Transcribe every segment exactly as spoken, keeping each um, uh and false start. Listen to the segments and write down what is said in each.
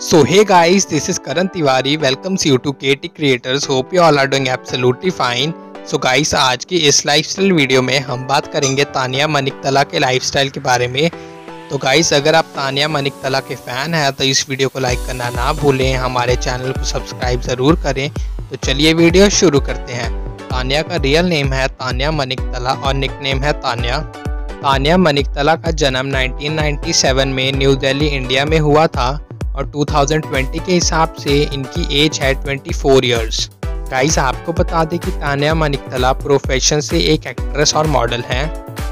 So hey guys, this is Karan Tiwari. Welcomes you to K T Creators. Hope you all are doing absolutely fine. So guys, आज की इस lifestyle video में हम बात करेंगे तानिया मनिकतला के लाइफस्टाइल के बारे में। तो गाइस, अगर आप तानिया मनिकतला के फ़ैन हैं तो इस वीडियो को लाइक करना ना भूलें, हमारे चैनल को सब्सक्राइब ज़रूर करें। तो चलिए वीडियो शुरू करते हैं। तानिया का रियल नेम है तानिया मनिकतला और निकनेम है तानिया। तानिया मनिकतला का जन्म नाइनटीन नाइंटी सेवन में न्यू दिल्ली, इंडिया में हुआ था और टू थाउजेंड ट्वेंटी के हिसाब से इनकी एज है ट्वेंटी फोर इयर्स। गाइस, आपको बता दें कि तानिया मनिकतला प्रोफेशन से एक एक्ट्रेस और मॉडल हैं।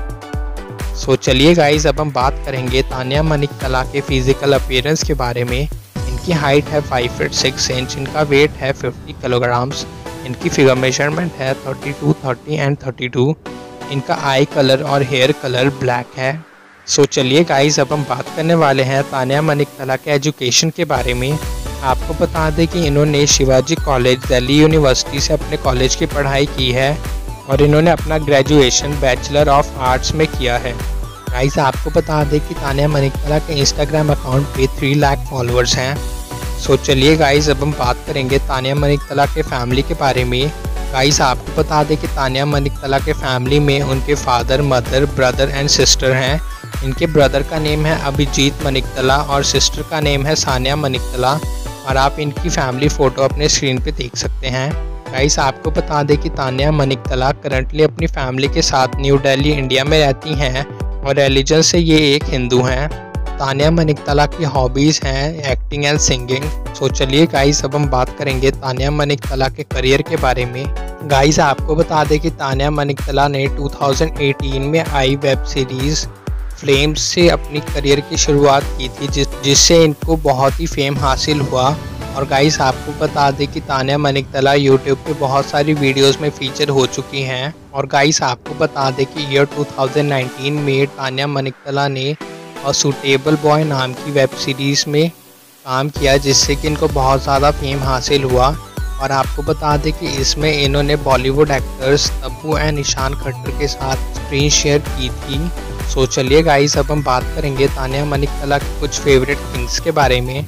सो चलिए गाइस, अब हम बात करेंगे तानिया मनिकतला के फिजिकल अपीयरेंस के बारे में। इनकी हाइट है फाइव फीट सिक्स इंच, इनका वेट है फिफ्टी किलोग्राम्स, इनकी फिगर मेजरमेंट है thirty two, thirty and thirty two. इनका आई कलर और हेयर कलर ब्लैक है। सो so, चलिए गाइस, अब हम बात करने वाले हैं तानिया मनिकतला के एजुकेशन के बारे में। आपको बता दें कि इन्होंने शिवाजी कॉलेज दिल्ली यूनिवर्सिटी से अपने कॉलेज की पढ़ाई की है और इन्होंने अपना ग्रेजुएशन बैचलर ऑफ आर्ट्स में किया है। गाइस, आपको बता दें कि तानिया मनिकतला के इंस्टाग्राम अकाउंट पे थ्री लाख फॉलोअर्स हैं। सो so, चलिए गाइस, अब हम बात करेंगे तानिया मनिकतला के फैमिली के बारे में। गाइस, आपको बता दें कि तानिया मनिकतला के फैमिली में उनके father, mother, brother and sister हैं। इनके ब्रदर का नेम है अभिजीत मनिकतला और सिस्टर का नेम है सानिया मनिकतला और आप इनकी फैमिली फ़ोटो अपने स्क्रीन पे देख सकते हैं। गाइस, आपको बता दें कि तानिया मनिकतला करंटली अपनी फैमिली के साथ न्यू दिल्ली, इंडिया में रहती हैं और रिलीजन से ये एक हिंदू हैं। तानिया मनिकतला की हॉबीज़ हैं एक्टिंग एंड सिंगिंग। सो चलिए गाइस, अब हम बात करेंगे तानिया मनिकतला के करियर के बारे में। गाइस, आपको बता दें कि तानिया मनिकतला ने टू थाउजेंड एटीन में आई वेब सीरीज़ फ्लेम्स से अपनी करियर की शुरुआत की थी, जिस जिससे इनको बहुत ही फेम हासिल हुआ। और गाइस, आपको बता दें कि तानिया मनिकतला यूट्यूब पे बहुत सारी वीडियोस में फीचर हो चुकी हैं। और गाइस, आपको बता दें कि ईयर टू थाउजेंड नाइनटीन में तानिया मनिकतला ने अ सूटेबल बॉय नाम की वेब सीरीज़ में काम किया, जिससे कि इनको बहुत ज़्यादा फेम हासिल हुआ। और आपको बता दें कि इसमें इन्होंने Bollywood actors Tabu and Ishaan Khatter के साथ स्क्रीन शेयर की थी। सो चलिए गाइस, अब हम बात करेंगे तानिया मनिकतला के कुछ फेवरेट थिंग्स के बारे में।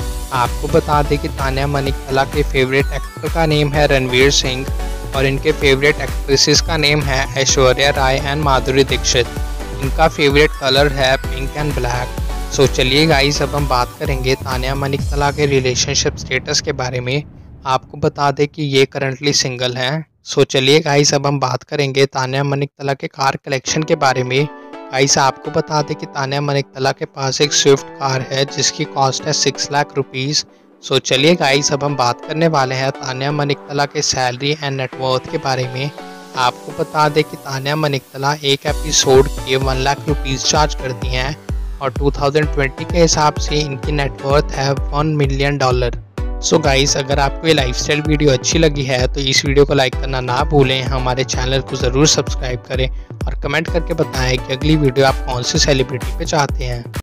आपको बता दें कि तानिया मनिकतला के फेवरेट एक्टर का नेम है रणवीर सिंह और इनके फेवरेट एक्ट्रेसेस का नेम है ऐश्वर्या राय एंड माधुरी दीक्षित। इनका फेवरेट कलर है पिंक एंड ब्लैक। सो चलिए गाइस, अब हम बात करेंगे तानिया मनिकतला के रिलेशनशिप स्टेटस के बारे में। आपको बता दें कि ये करंटली सिंगल हैं। सो चलिए गाइस, अब हम बात करेंगे तानिया मनिकतला के कार कलेक्शन के बारे में। गाइस, आपको बता दें कि तानिया मनिकतला के पास एक स्विफ्ट कार है जिसकी कॉस्ट है सिक्स लाख रुपीज़। सो चलिए गाइस, अब हम बात करने वाले हैं तानिया मनिकतला के सैलरी एंड नेटवर्थ के बारे में। आपको बता दें कि तानिया मनिकतला एक एपिसोड के वन लाख रुपीज़ चार्ज करती हैं और टू थाउजेंड ट्वेंटी के हिसाब से इनकी नेटवर्थ है one million dollar. So guys, अगर आपको ये लाइफस्टाइल वीडियो अच्छी लगी है तो इस वीडियो को लाइक करना ना भूलें, हमारे चैनल को ज़रूर सब्सक्राइब करें और कमेंट करके बताएं कि अगली वीडियो आप कौन से सेलिब्रिटी पे चाहते हैं।